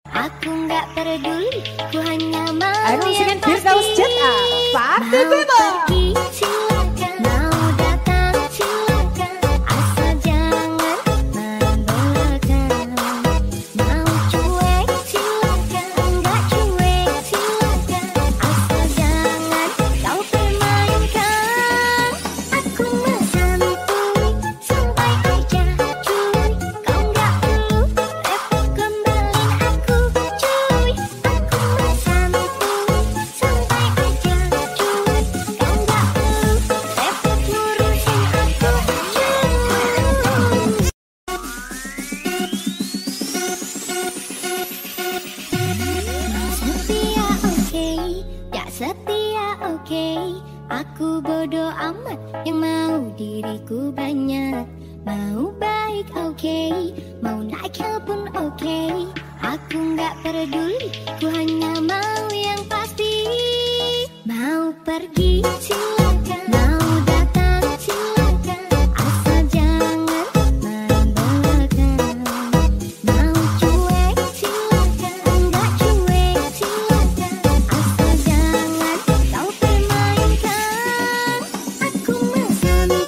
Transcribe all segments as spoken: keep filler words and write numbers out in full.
Aku nggak peduli, ku hanya mau Ayo yang singin Firdaus pasti. Jet A, Party Mau People. pergi silakan, mau datang silakan, asal jangan main belakang. Mau cuek silakan, nggak cuek silakan, asal jangan kau permainkan. Aku mah santuy, santai aja cuy, kau nggak perlu repot kembaliin aku cuy. Aku mah santuy, santai aja cuy, kau nggak perlu repot ngurusin aku cuy. Setia oke, gak setia oke, aku bodoh amat yang mau diriku banyak. Mau baik oke, mau naik pun oke, aku gak peduli, ku hanya mau yang pasti. Mau pergi silakan, mau datang silakan, asal jangan main belakang. Mau cuek silakan, nggak cuek silakan, asal jangan kau permainkan. Aku mah santuy.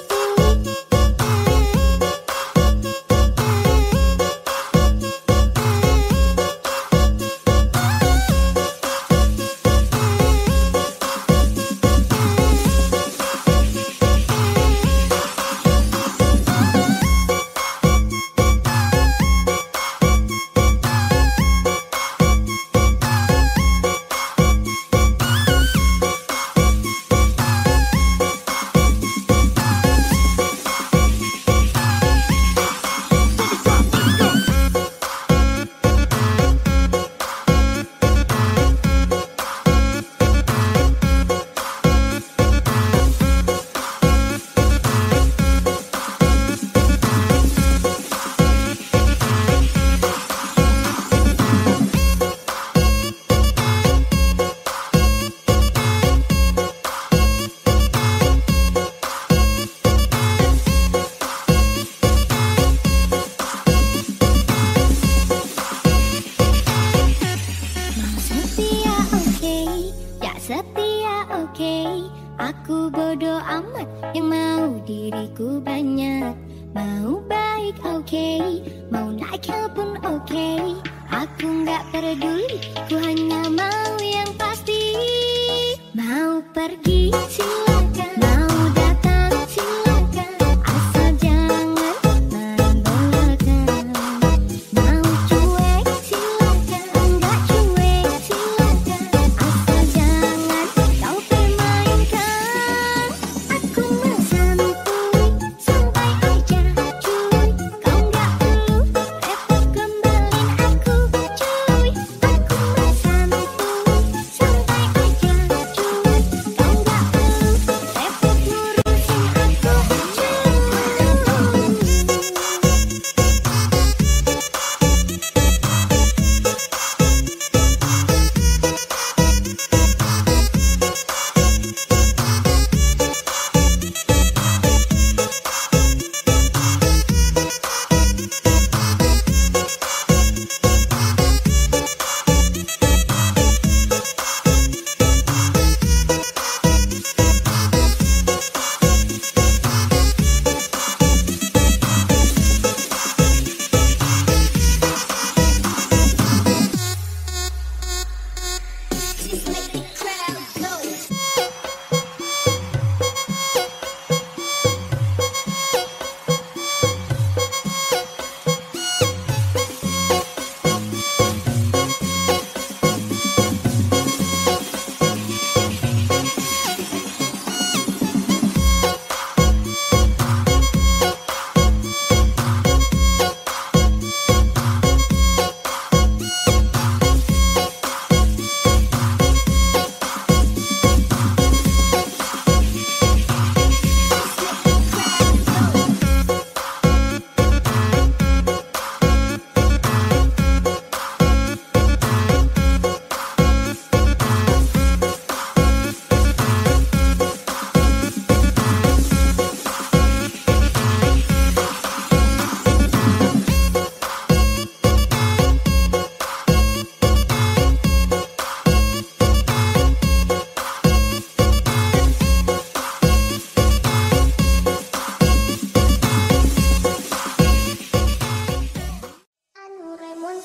Mau setia oke, gak setia oke, aku bodoh amat yang mau diriku banyak. Mau baik oke, mau naik pun oke, aku gak peduli, ku hanya mau yang pasti. Mau pergi silakan, mau datang silakan, asal jangan main belakang. Mau cuek silakan, nggak cuek silakan, asal jangan kau permainkan. Aku mah santuy, santai aja cuy, kau nggak perlu repot kembaliin aku cuy. Aku mah santuy, santai aja cuy, kau nggak perlu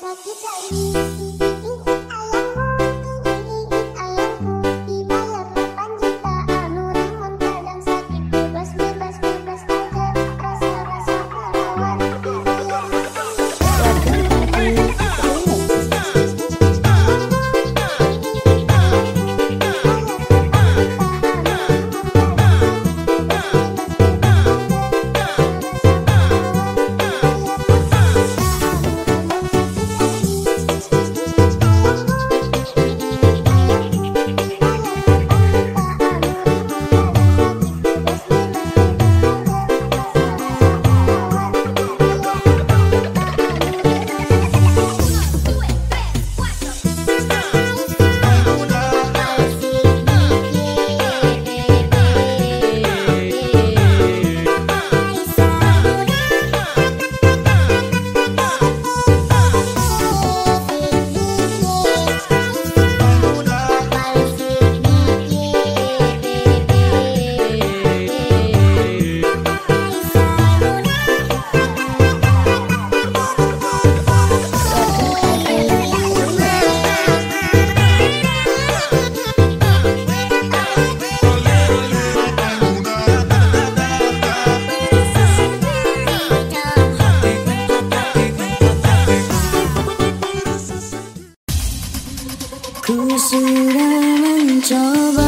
Ku sudah mencoba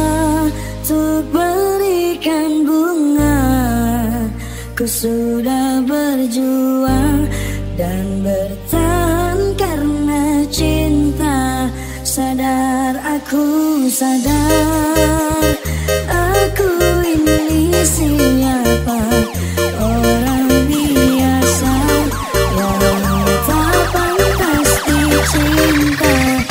untuk berikan bunga, ku sudah berjuang dan bertahan karena cinta. Sadar aku sadar, aku ini siapa, orang biasa yang tak pantas dicinta.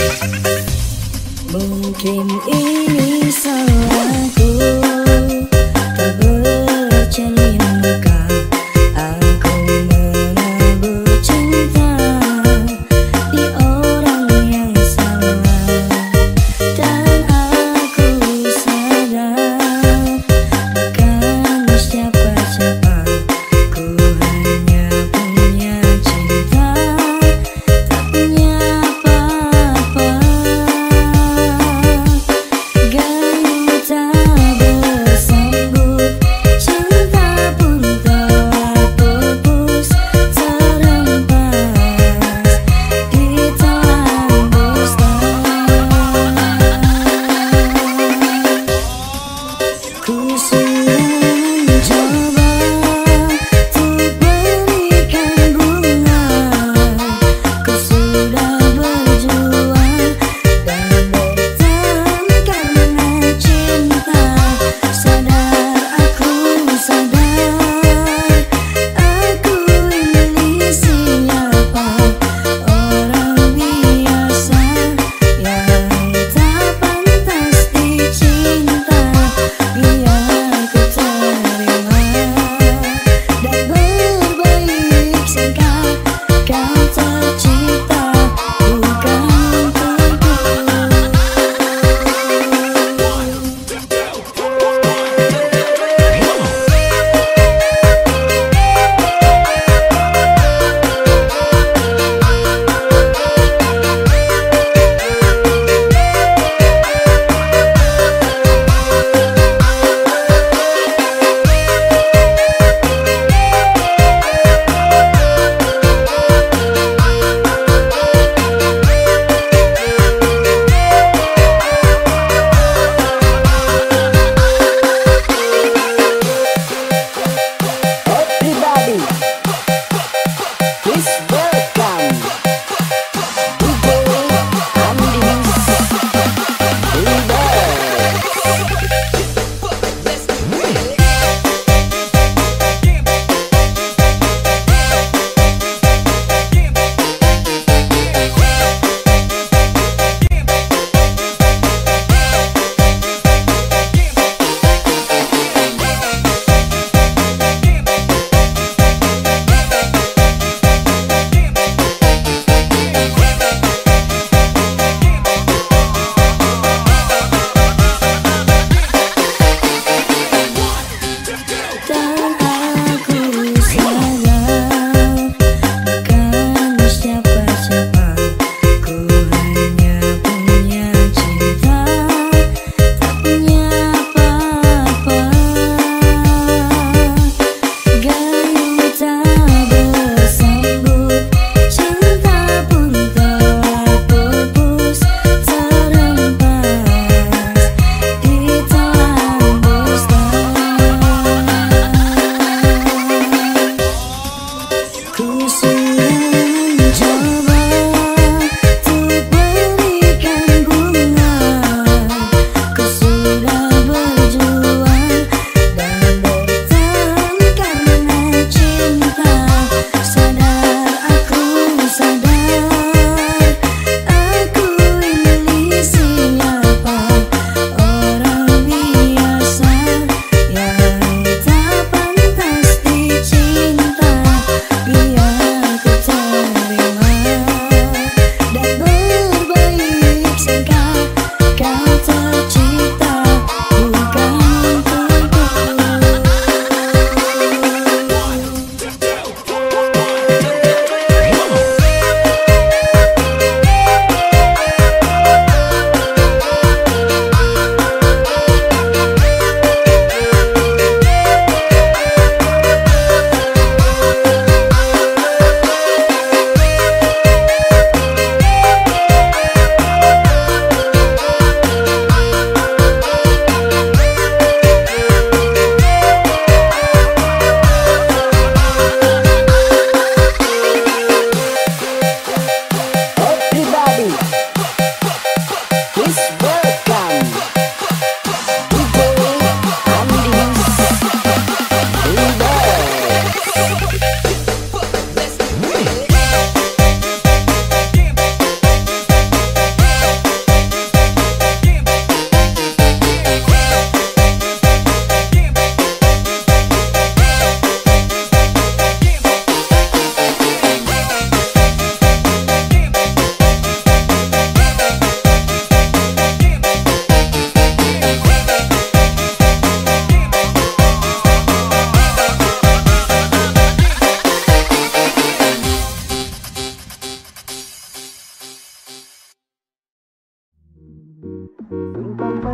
Mungkin ini salahku, tak bercelingkah aku menabur cinta di orang yang salah, dan aku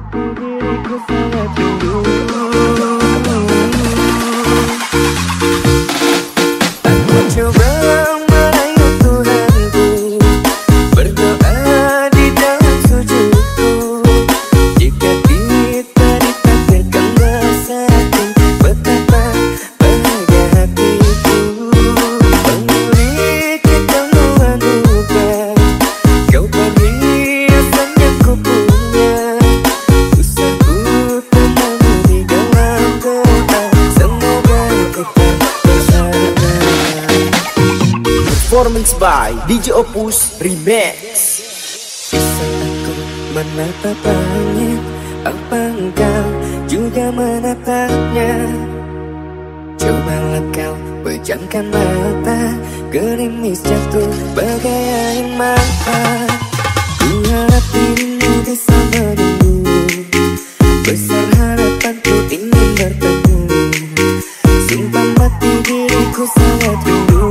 mati diriku sangat rindu. Aku coba merayu Tuhanku, berdoa di dalam sujudku. Jika kita ditakdirkan bersatu, betapa bahagia hatiku. Memiliki kamu anugerah, kau perhiasan yang ku punya. Usahaku tentangmu di dalam doa, semoga kita bersama. Performance by D J Opus Remix. Bisa aku menatap langit, apa engkau juga menatapnya? Cobalah kau pejamkan mata, gerimis jatuh bagai air mata. Ku harap dirimu bisa menunggu, besar harapanku ingin bertemu. Sumpah mati diriku sangat rindu.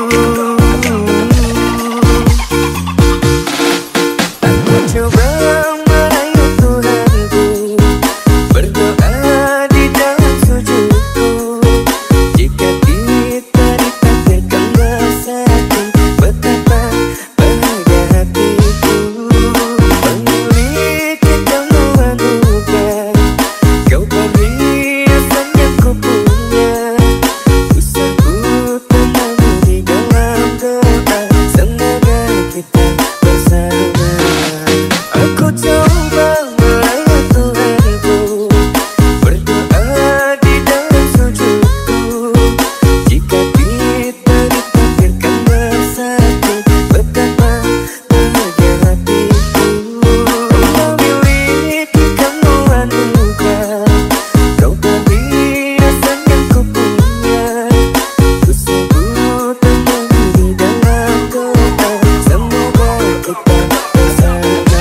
Aku coba merayu Tuhanku, berdoa di dalam sujudku. Jika kita ditakdirkan bersatu, betapa bahagia hatiku. Memiliki kamu anugerah, kau perhiasan yang ku punya. Usahaku tentangmu di dalam doa, semoga kita bersama. Aku coba merayu Tuhanku, berdoa di dalam sujudku. Jika kita ditakdirkan bersatu, betapa bahagia hatiku. Memiliki kamu anugerah, kau perhiasan yang ku punya. Usahaku tentangmu di dalam doa, semoga kita bersama.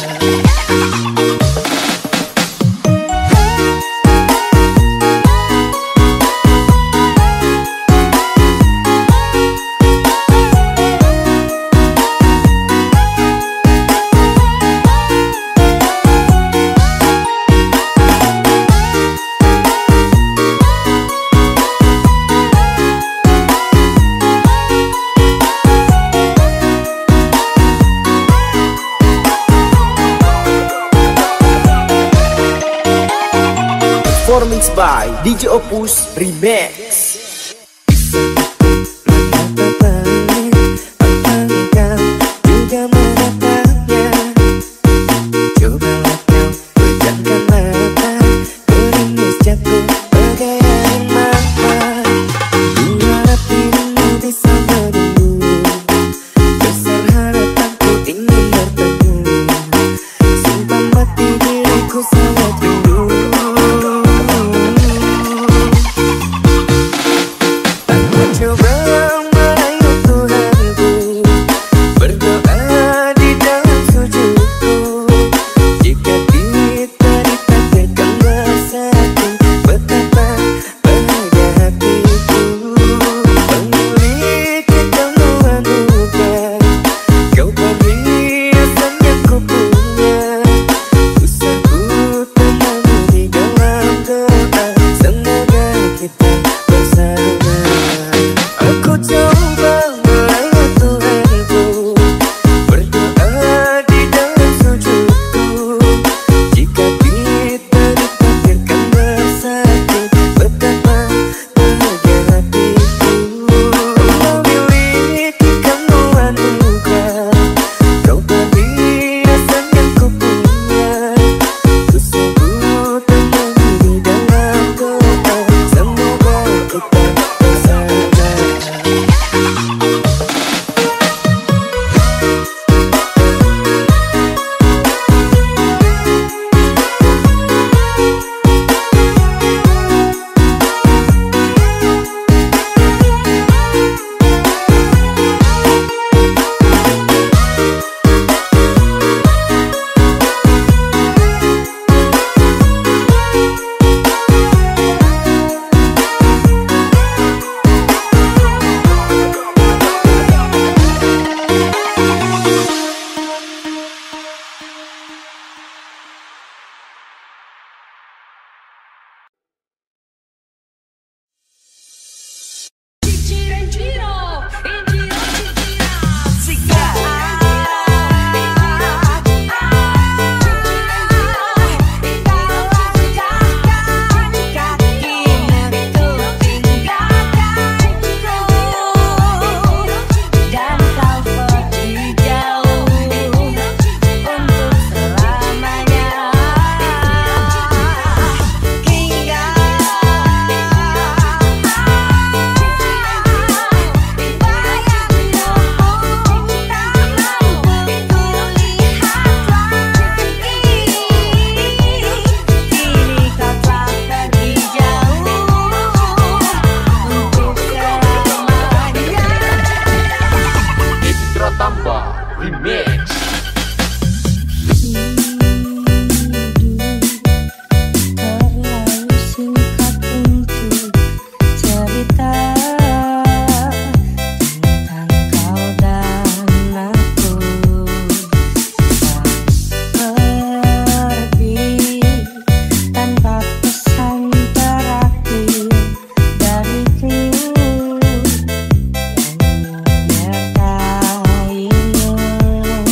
Performance by D J Opus Remix. Menatap langit, apa engkau juga menatapnya? Cobalah kau pejamkan mata, gerimis jatuh bagai air mata. Ku harap dirimu bisa menunggu, besar harapanku ingin bertemu. Sumpah mati diriku sangat rindu. Aku coba merayu Remix. Terlalu singkat untuk cerita tentang kau dan aku. Pergi tanpa pesan terakhir dariku yang menyertainya.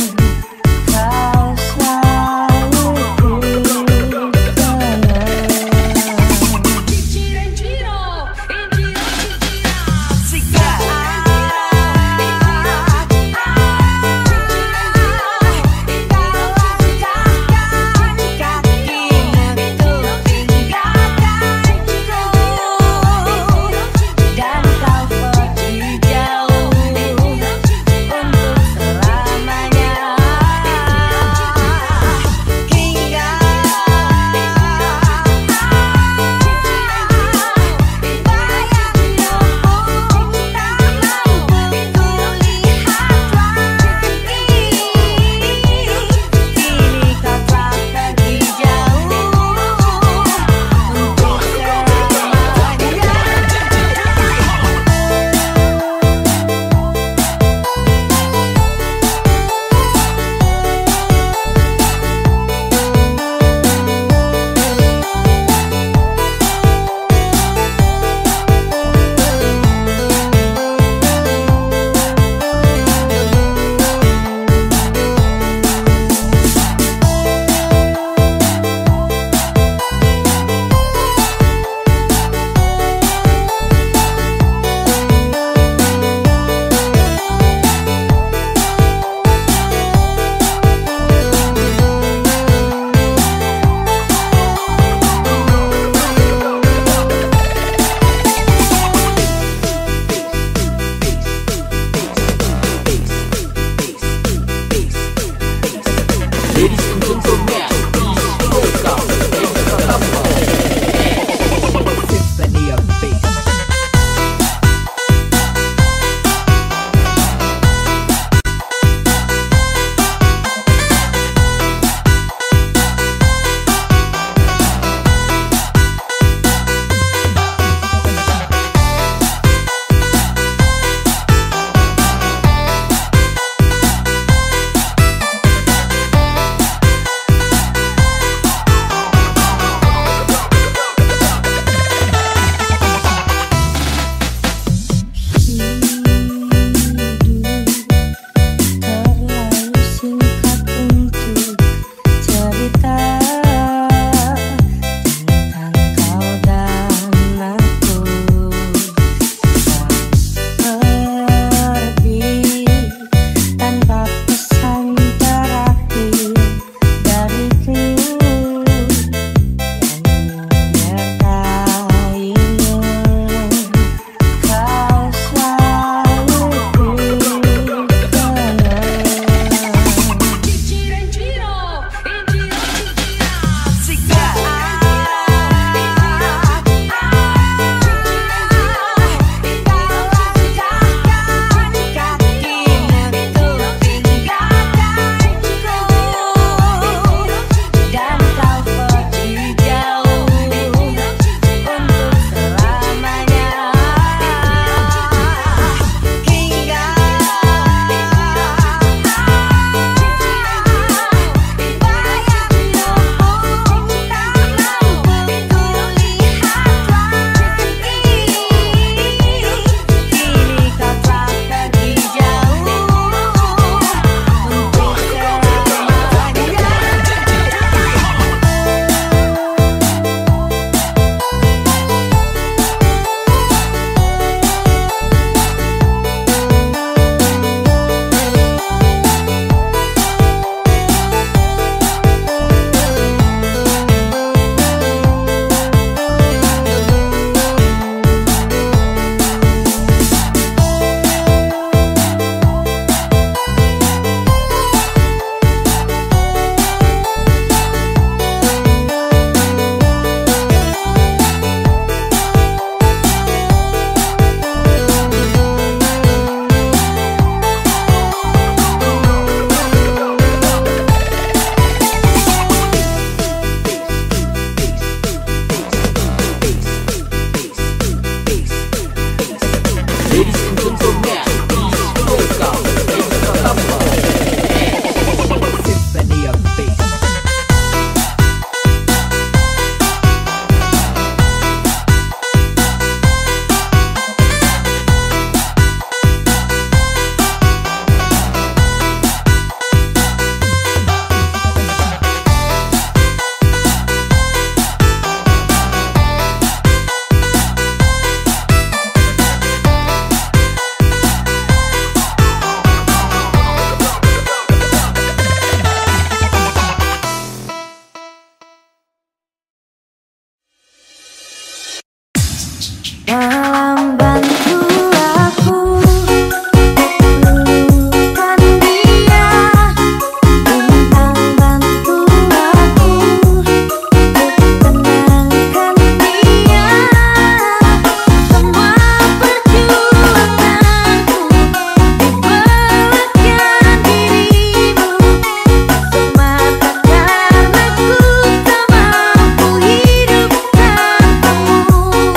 Malam bantu aku luluhkan dia, bintang bantu aku tenangkan dia. Semua perjuanganku diberikan dirimu, semata karena ku tak mampu hidup tanpamu.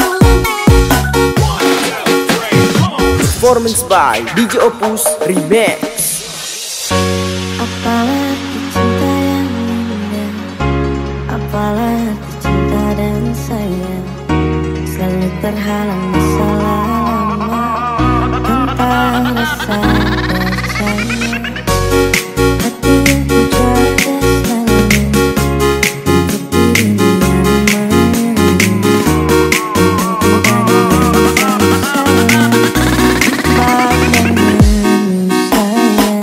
Performance by D J Opus Remix. Apalah arti cinta yang indah, apalah arti cinta dan sayang, selalu terhalang masalah lama tentang rasa percaya. Hati yang menjaga selalu untuk dirimu yang menyayangi, untuk tidak ada yang salah sayang, padamu sayang.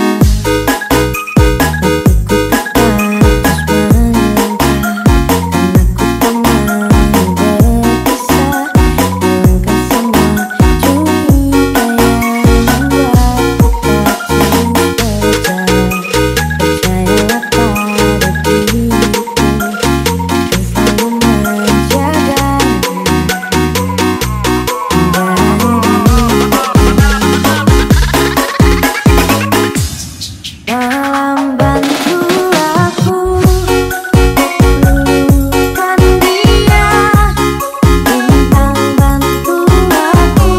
Malam bantu aku luluhkan dia, bintang bantu aku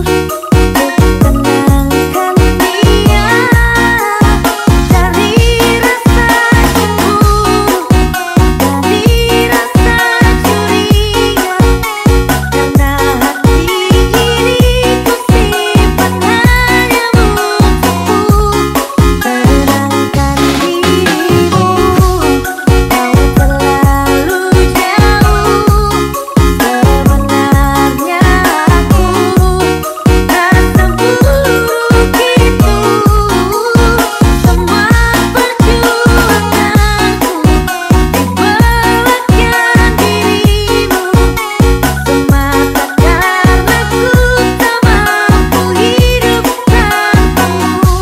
tenangkan dia. Dari rasa cemburu, dari rasa curiga, karena hati ini ku simpan hanya untukmu. Tenangkan dirimu, kau terlalu jauh. Sebenarnya aku tak seburuk itu. Semua perjuanganku diberikan dirimu, semata karena ku tak mampu hidup tanpamu.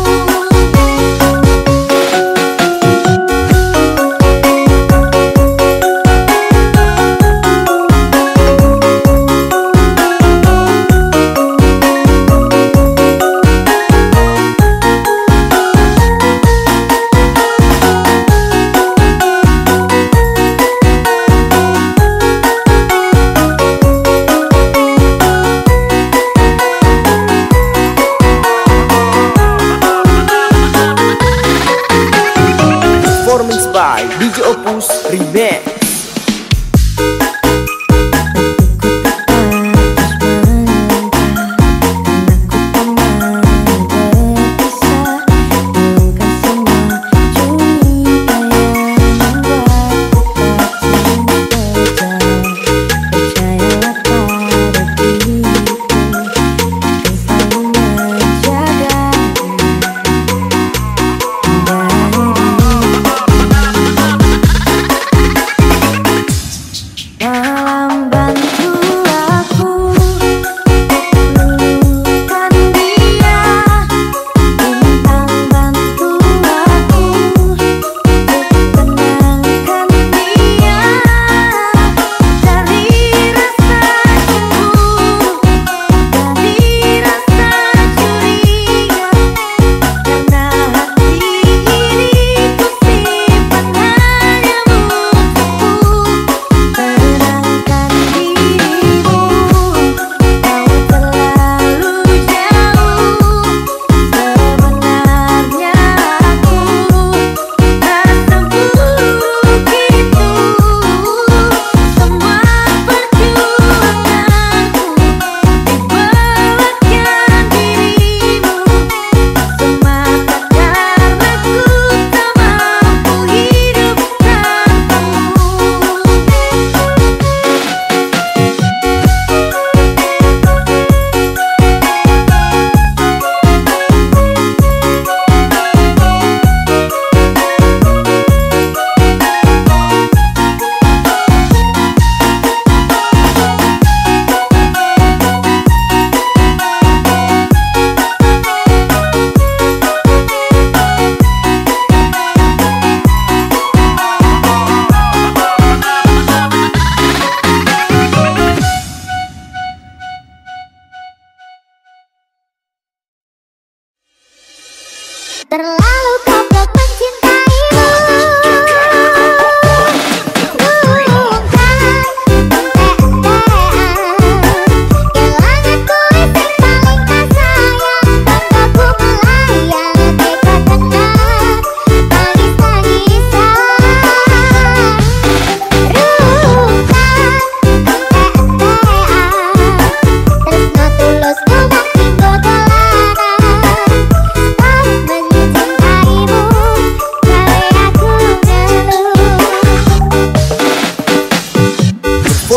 Performance by D J Opus Remix.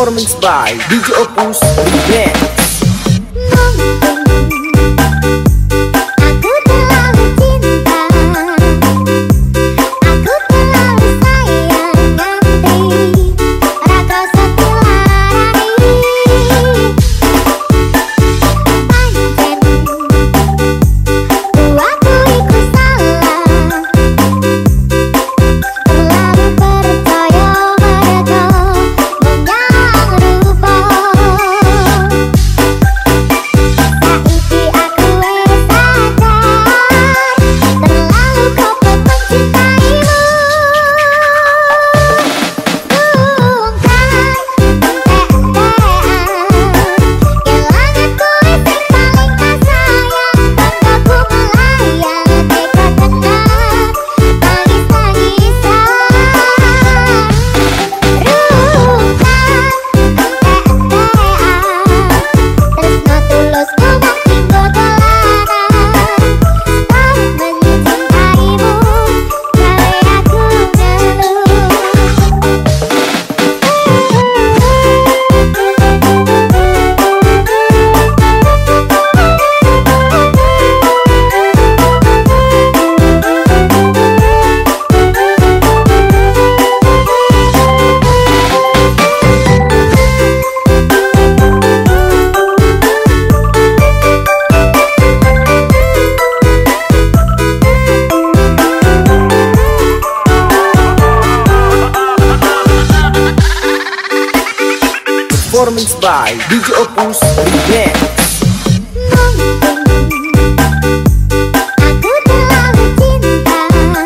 Performance by D J Opus Remix. Aku terlalu cinta, aku terlalu sayang nganti raka setilari. Pancen buatku iku salah, terlalu percaya mereka menyang rupa. Saiki aku wes sadar, terlalu koplok mencintaimu. Bongkar entek-entekan, kelanganku sing paling kasayang. Banggaku melayang, teka tenang, tangis-tangisan. Rungkat entek-entekan, tresno tulus ngomong tinggo dolanan. Stop mencintaimu, gawe aku ngeluh. Performance by D J Opus Remix. Aku terlalu cinta,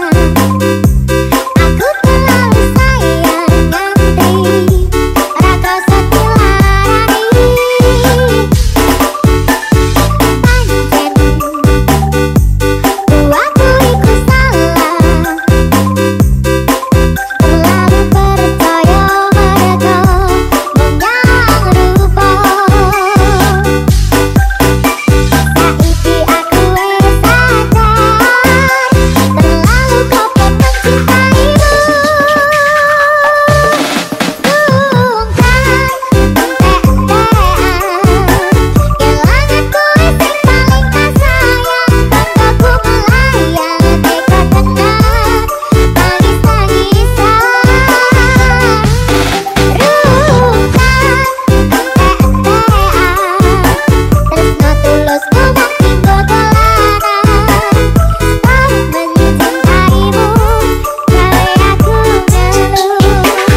aku terlalu sayang nganti raka setilari. Pancen buatku iku salah, terlalu percaya mereka menyang rupa. Saiki aku wes sadar, terlalu koplok mencintaimu. Bongkar entek-entekan, kelanganku sing paling kasayang. Banggaku melayang, teka tenang, tangis-tangisan. Rungkat entek-entekan, tresno tulus ngomong tinggo dolanan. Stop mencintaimu, gawe aku ngeluh.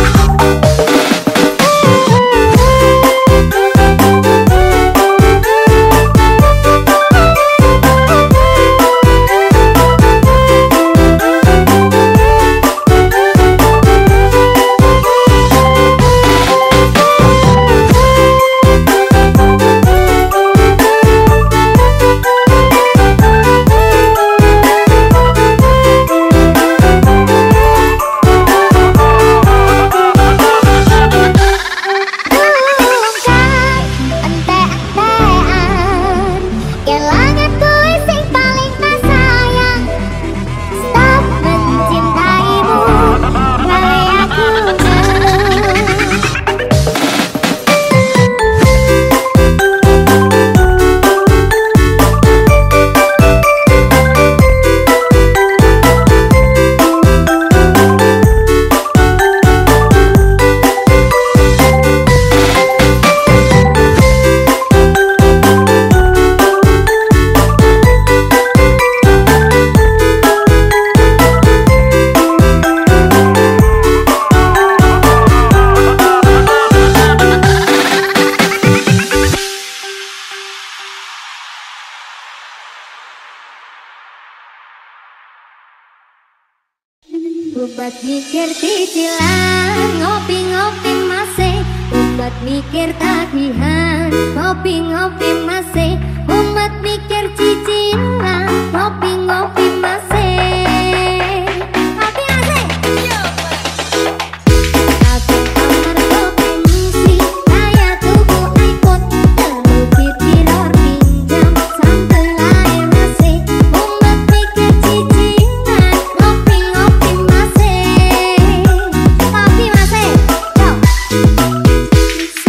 Bongkar entek-entekan, kelanganku sing paling kasayang. Stop mencintaimu, gawe aku ngeluh. Obat mikir cicilan, ngopi-ngopi masih. Obat mikir tagihan, ngopi-ngopi masih. Obat mikir cicilan, ngopi-ngopi masih. Ngopi masih. Aku kamar kopi musik, kayak tuku iPod, telugi tidur pinjam, sampai lahir masih. Obat mikir cicilan, ngopi-ngopi masih. Ngopi masih. Yo.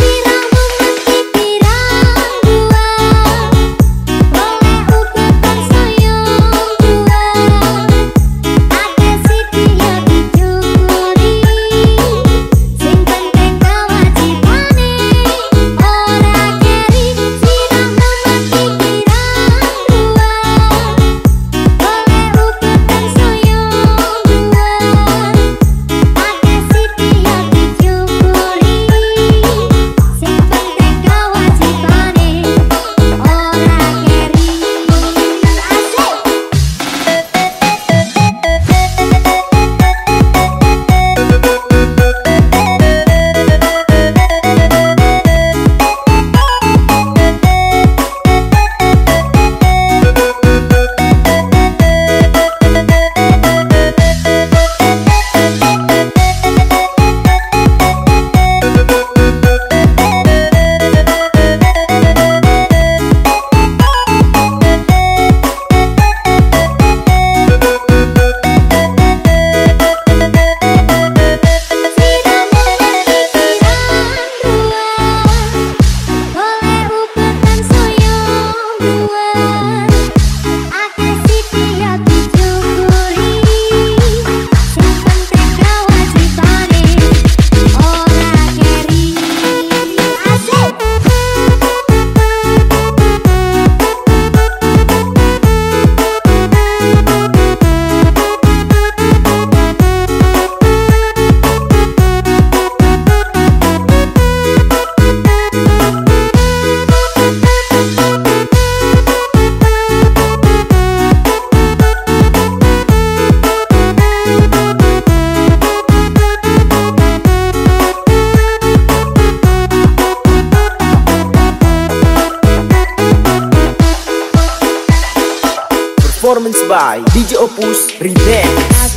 by D J Opus Remix.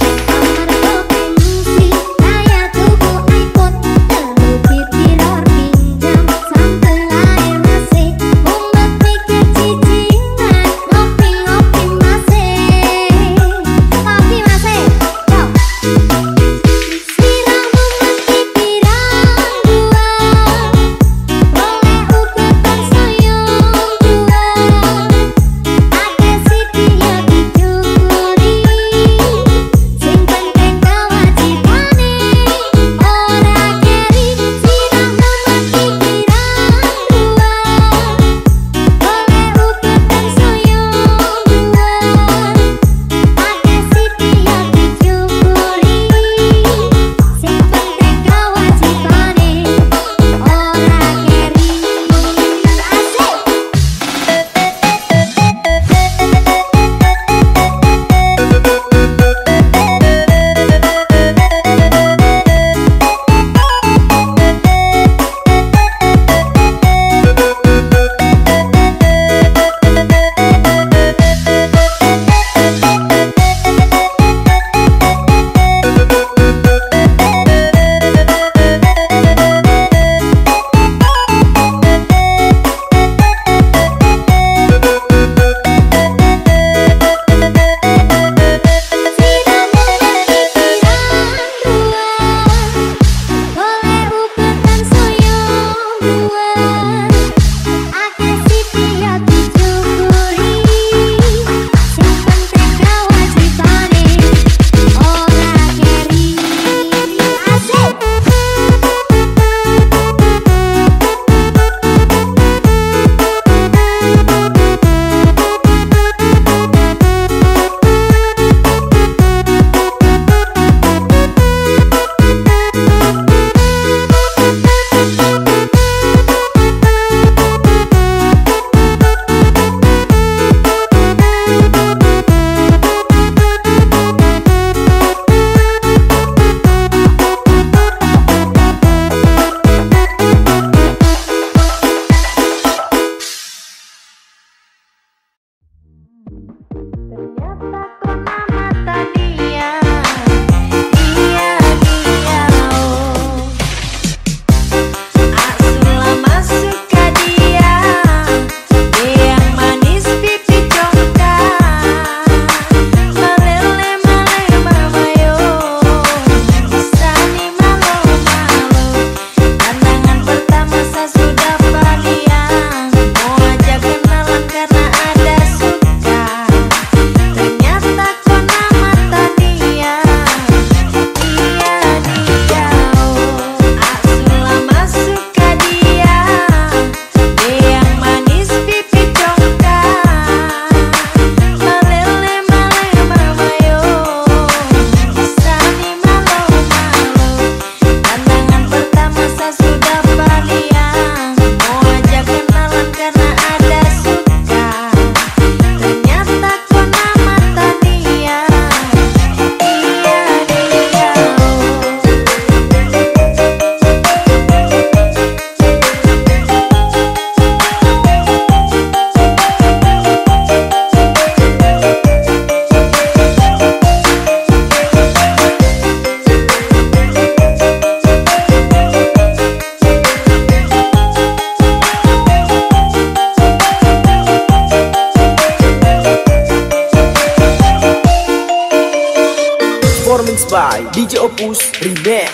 Performance by D J Opus Remix.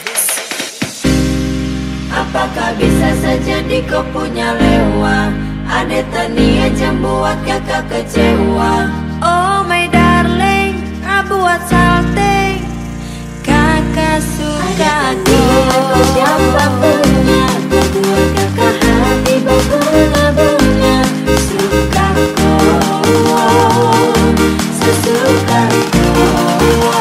Apakah bisa saja kau punya lewa? Ada tania jam buat kakak kecewa. Oh my darling, buat salting. Kakak suka kau. Siapa punya kau buat kakak hati berbunga-bunga. Suka kau, sesuka kau.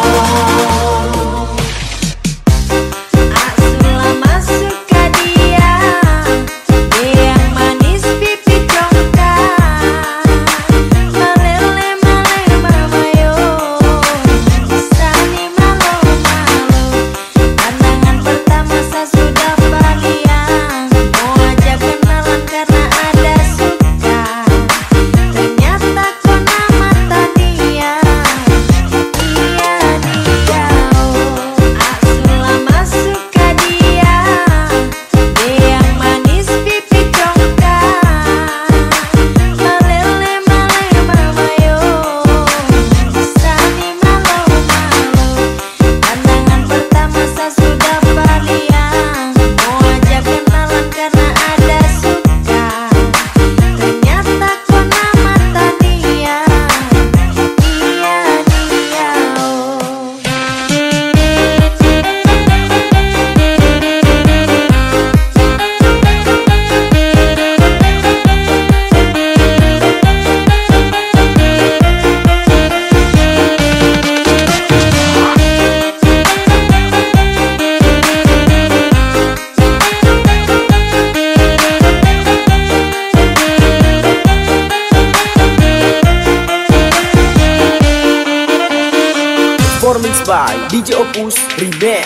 Sa D J Opus Remix.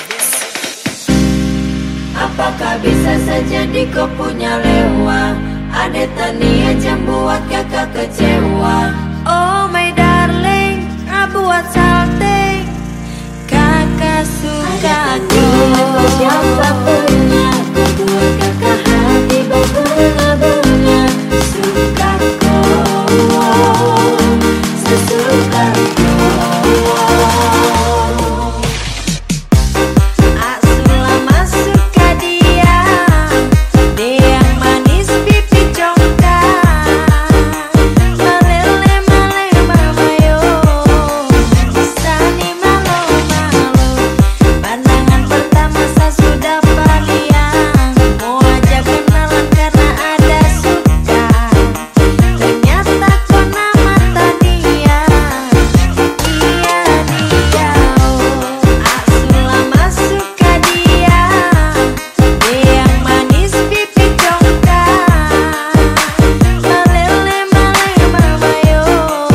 Apakah bisa sejadi kau punya lewa? Ada tania jam buat kakak kecewa. Oh my darling, buat salting. Kakak suka kau. Siapa punya kau buat kakak hati berbunga-bunga. Suka kau, sesuka kau. Asula masuk ke dia, dia yang manis pipi congkak. Malele malele mamayo, sani malo malo. Pandangan pertama saya sudah paliang, mau ajak kenalan karena ada suka. Ternyata kau nama Tania, dia dia oh. Asula masuk ke dia, dia yang manis pipi congkak. Malele malele mamayo,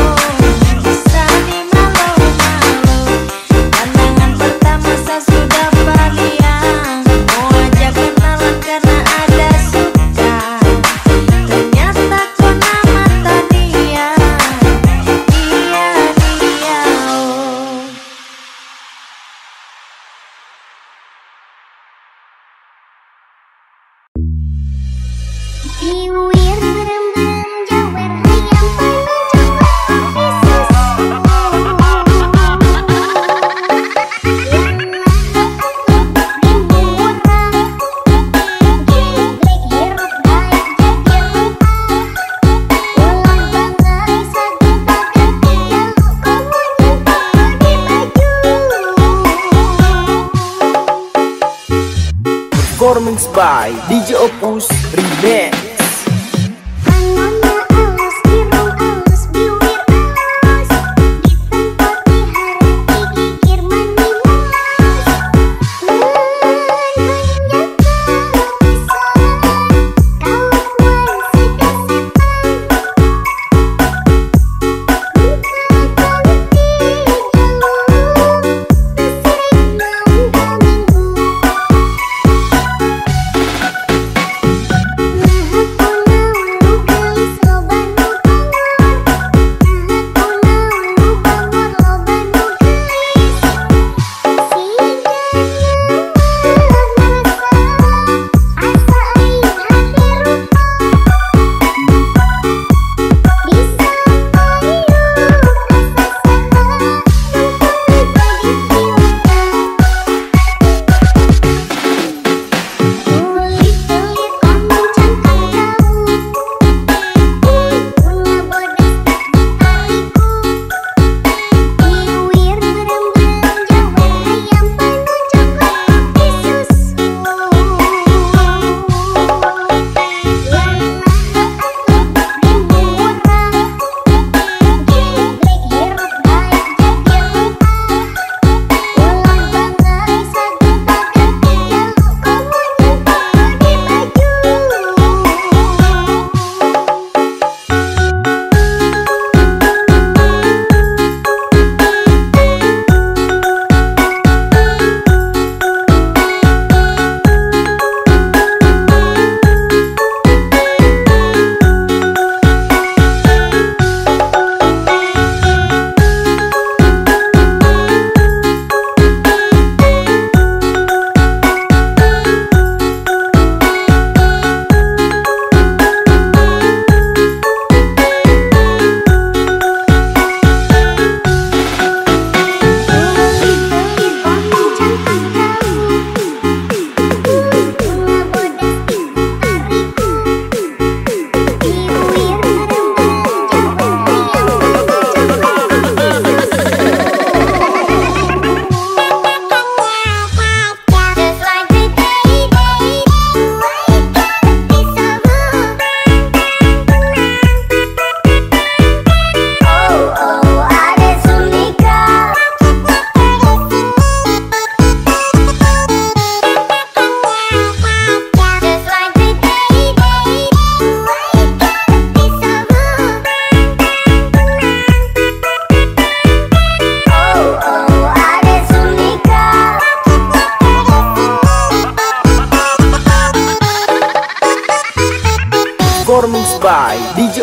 sani malo malo. Pandangan pertama saya sudah paliang, mau ajak kenalan karena ada suka. Ternyata kau nama Tania, dia dia oh. Iwir berembang jawer hayam Performance by D J Opus Remix. Anana alas dirong alas biwir alas di tempat diharap digigir manilas men hanya kalau bisa kawan sudah setan buka kanti jalur tersering malam minggu. Nah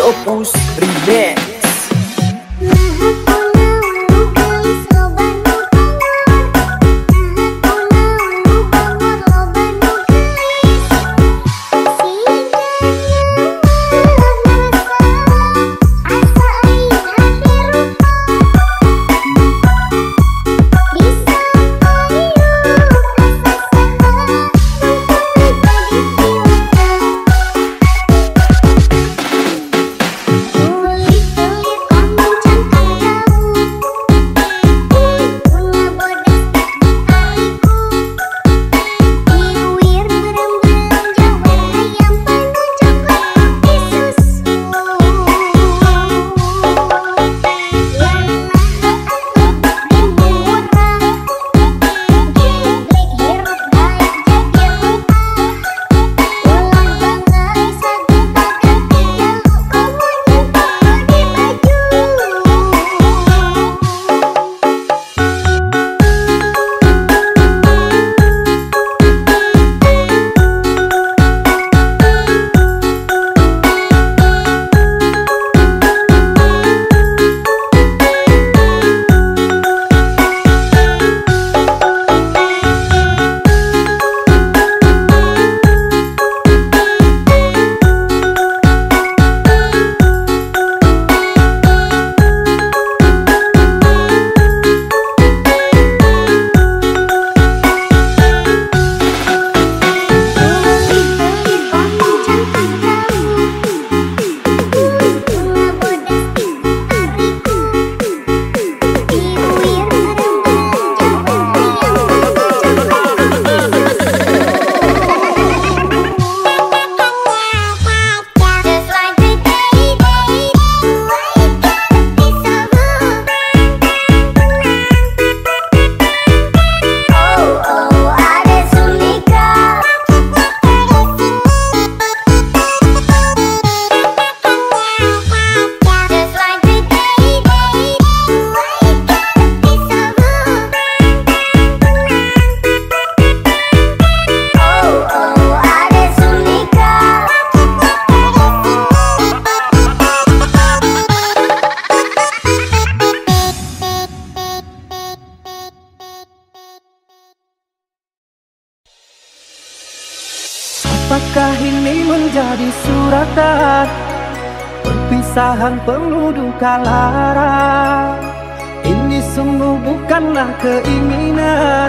Opus Remix. Apakah ini menjadi suratan perpisahan penuh duka lara? Ini sungguh bukanlah keinginan,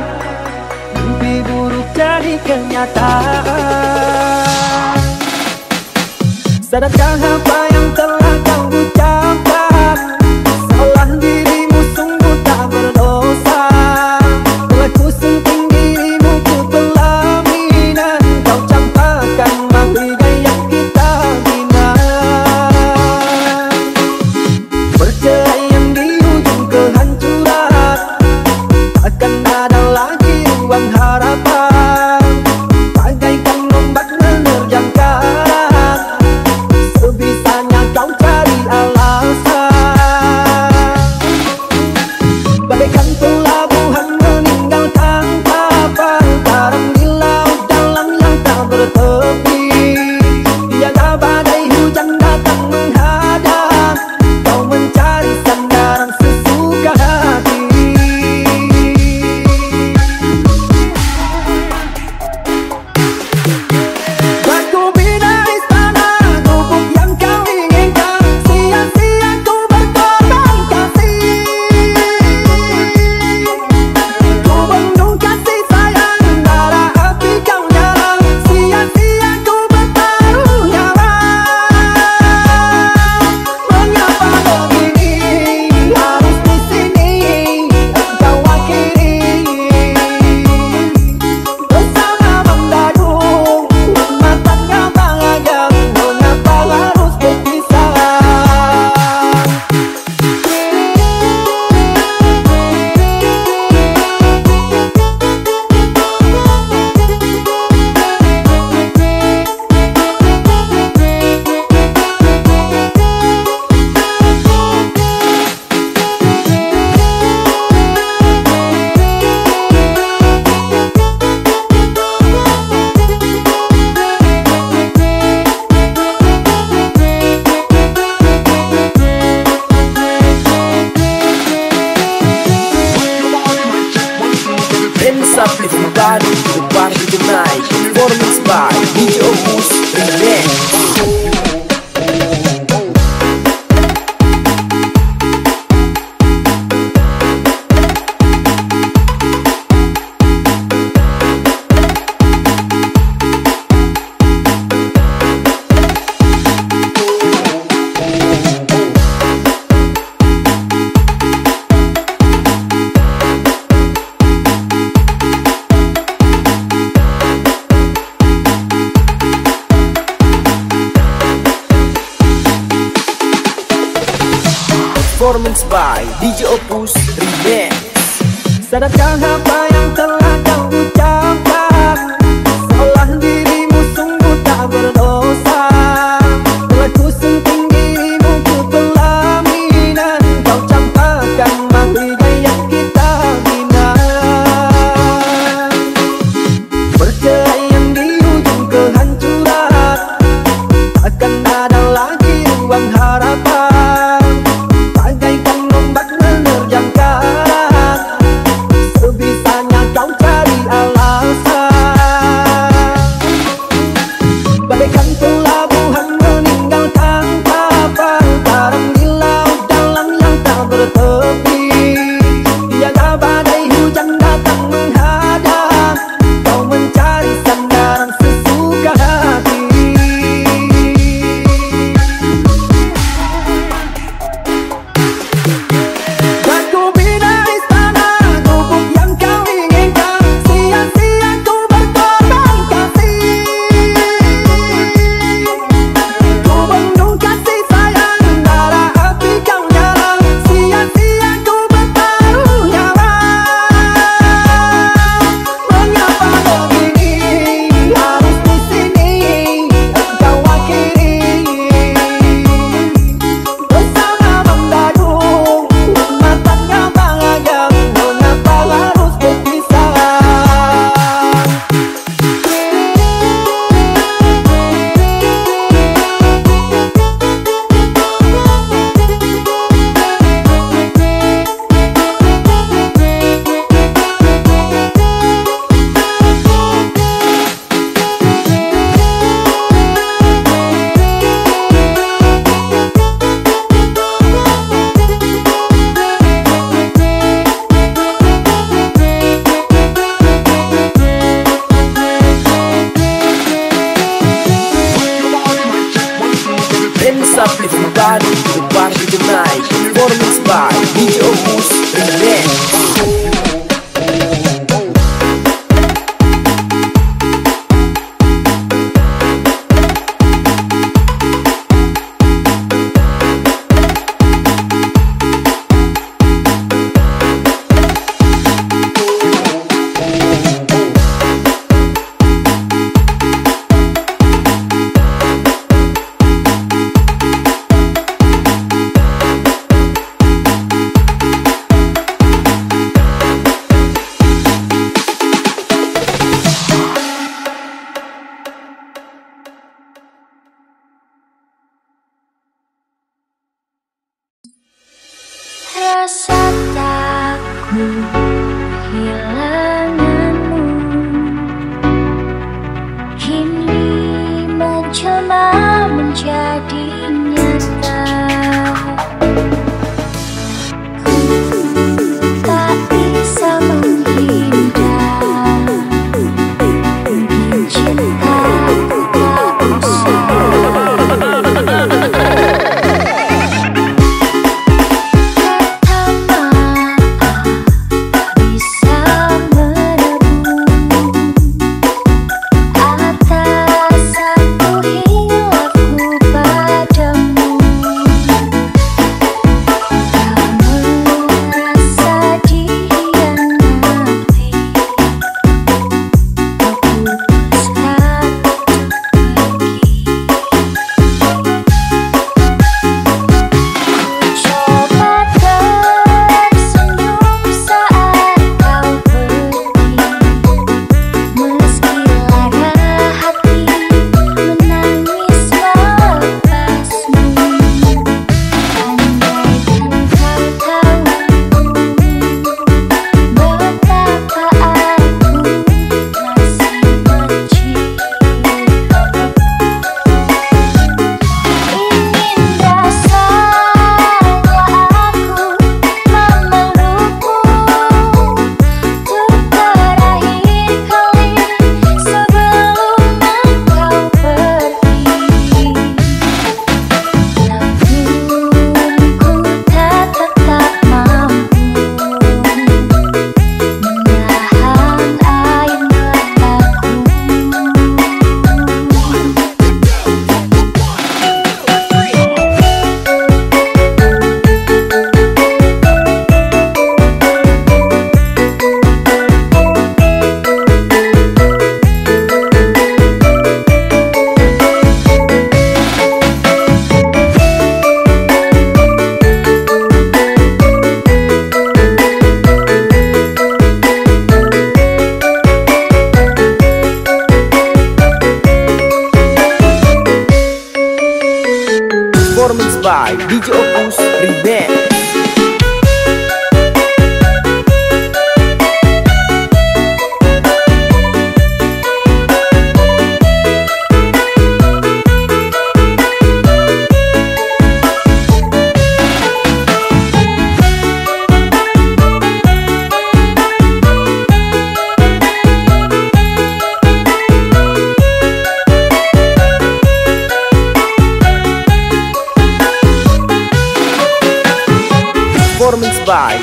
mimpi buruk jadi kenyataan. Sadarkah apa yang telah kau ucapkan? Salah dirimu sungguh tak berdosa. Telah ku senting dirimu ke pelaminan, kau campakkan mahligai yang kita bina. Perceraian di ujung kehancuran, takkan ada lagi ruang harapan. Bagaikan Everybody to the party tonight. Performance by D J Opus Remix. Performance by D J Opus Remix. Sadarkah apa yang telah kau ucapkan? Seolah dirimu sungguh tak berdosa. Telah ku senting dirimu ke pelaminan. Kau campakkan mahligai yang kita bina. Perceraian di ujung kehancuran. Takkan ada lagi ruang harapan. Bagaikan ombak menerjang karang, sebisanya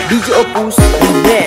D J Opus Remix.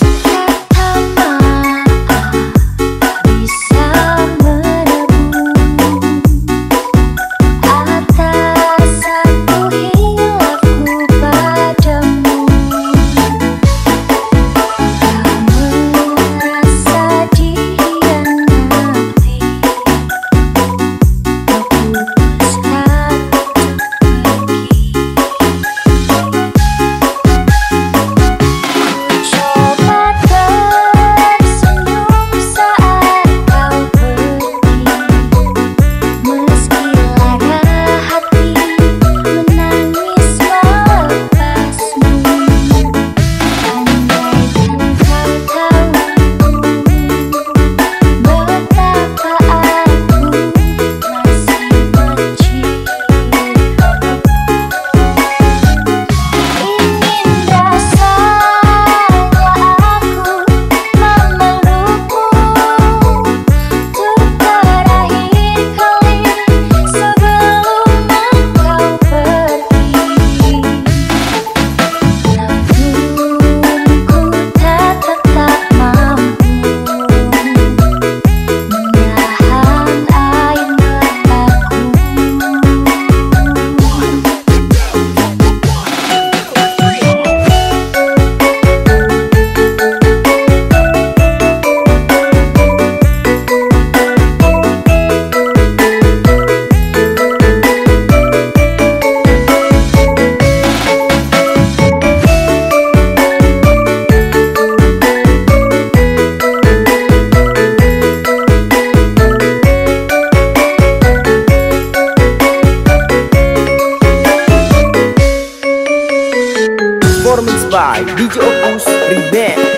Performance by D J Opus Remix.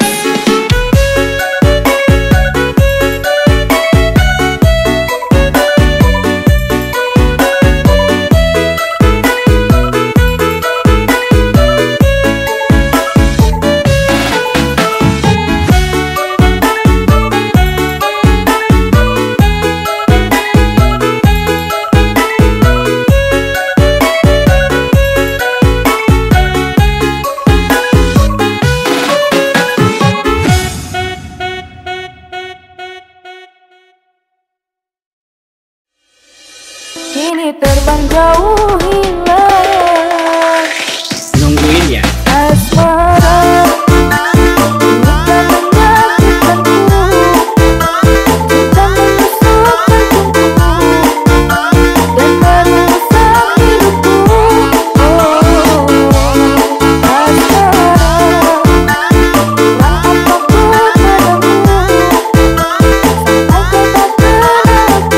Kini terbang jauh hilang Nungguin ya. asmara. Bukan menyakitkanku, bukan menusukkan tubuhku dan merusak hidupku. Oh, asmara, kurang apapun padamu sampai kau tak kenal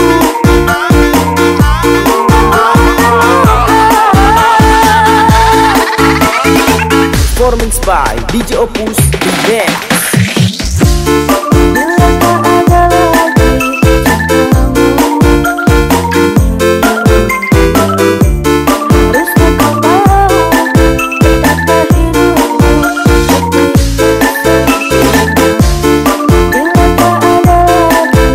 Performance by D J Opus Remix. bila tak ada lagi cintamu. Harusnya kau tahu betapa hidupku sepi. Bila tak ada lagi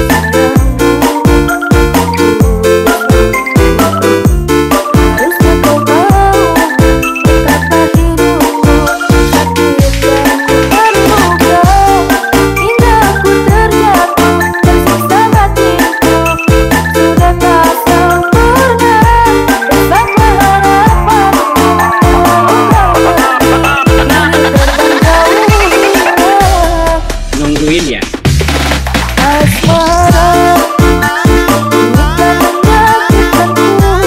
sayangmu. Harusnya kau tahu betapa hidupku sakit dan terluka. Hingga aku terjatuh tersiksa batinku. Sudah tak sempurna besarlah harapanku. Kini terbang jauh hilang Nungguin ya. asmara. Bukan menyakitkanku,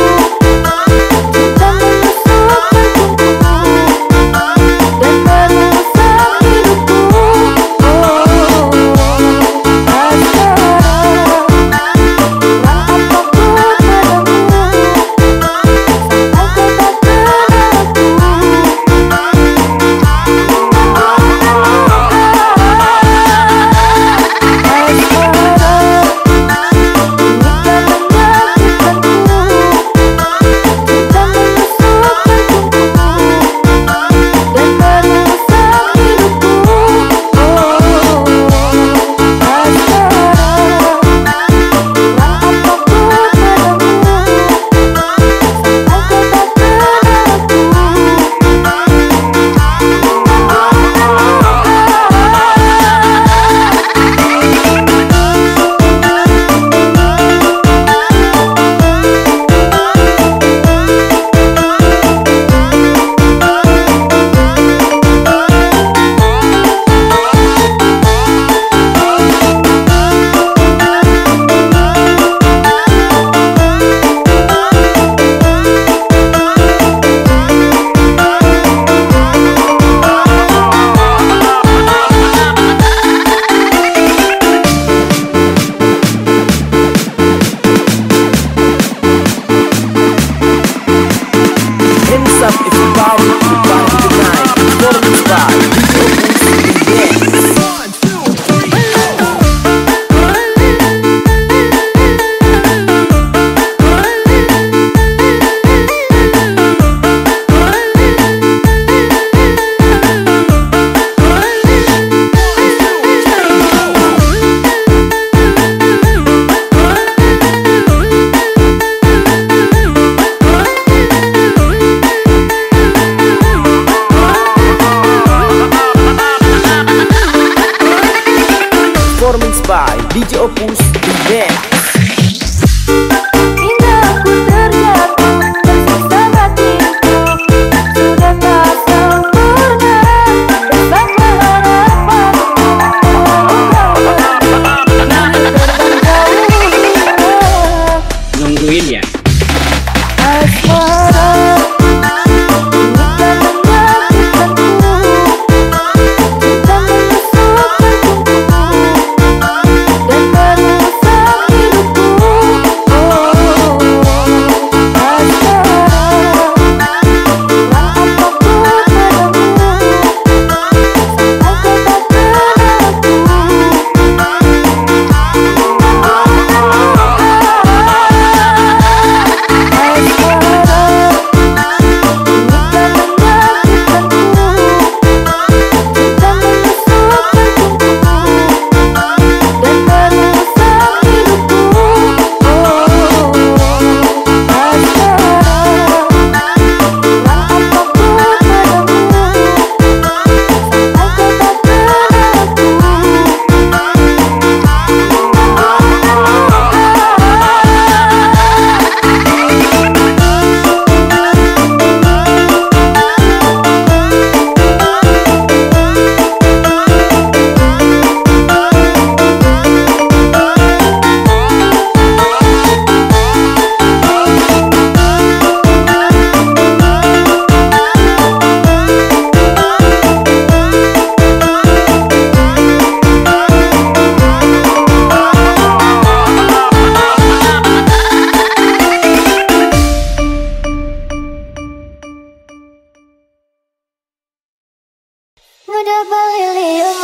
bukan menusukkan tubuhku dan merusak hidupku. Oh, asmara, kurang apapun padamu sampai kau tak kenalku. Asmara. Performance by D J Opus Remix. Hingga aku terjatuh, tersiksa batinku, sudah tak sempurna. Besarlah harapanku, lalu kau pergi, terbang jauh. Nungguin ya. Asmara, ini kan menyakitkanku, kita menusuk jantungku dan merusak hidupku. Oh, asmara, kurang apa ku padamu, sampai kau tak udah balik liu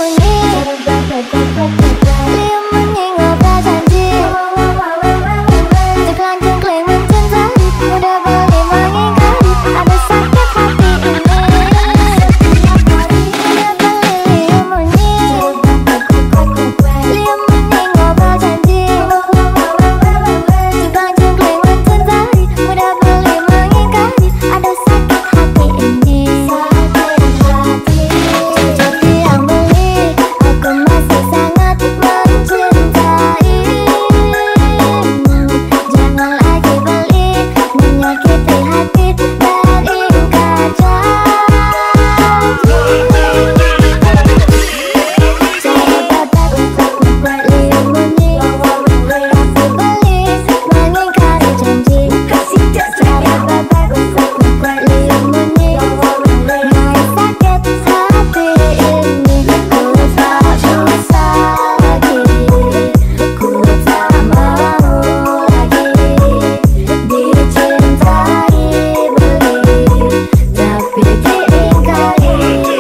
liu meninggalkan janji, jengklang-jengkling mencari, udah balik mengingkari, ada sakit hati ini. Udah balik liu liu meninggalkan janji, jengklang-jengkling mencari, udah balik mengingkari, ada sakit hati ini. Jadi yang beli, aku masih sangat mencintaimu. Jangan lagi beli, menyakiti hati dan ingkar janji. Sahabat aku tak membuat liu meninggalkan, aku beli, mengingkari janji. Sahabat aku tak membuat liu meninggalkan, sakit hati ini. Ku tak bisa lagi, ku tak mau lagi dicintai, beli, tapi diingkari.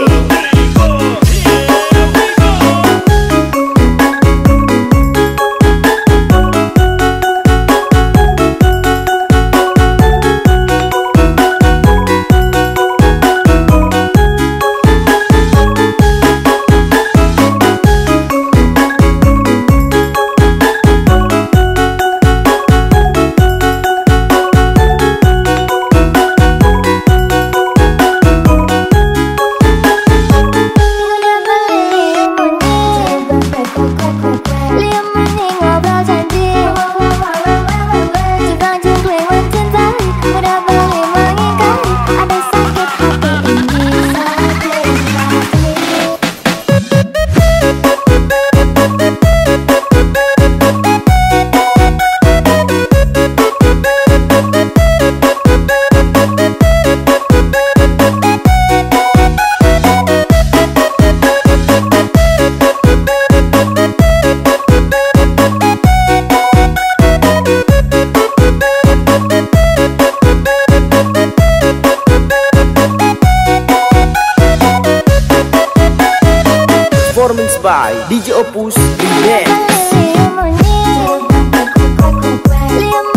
Udah beli liu meninggalkan janji, jengklang-jengkling mencintai, udah beli mengingkari, ada sakit hati ini. Performance by D J Opus Remix. Liu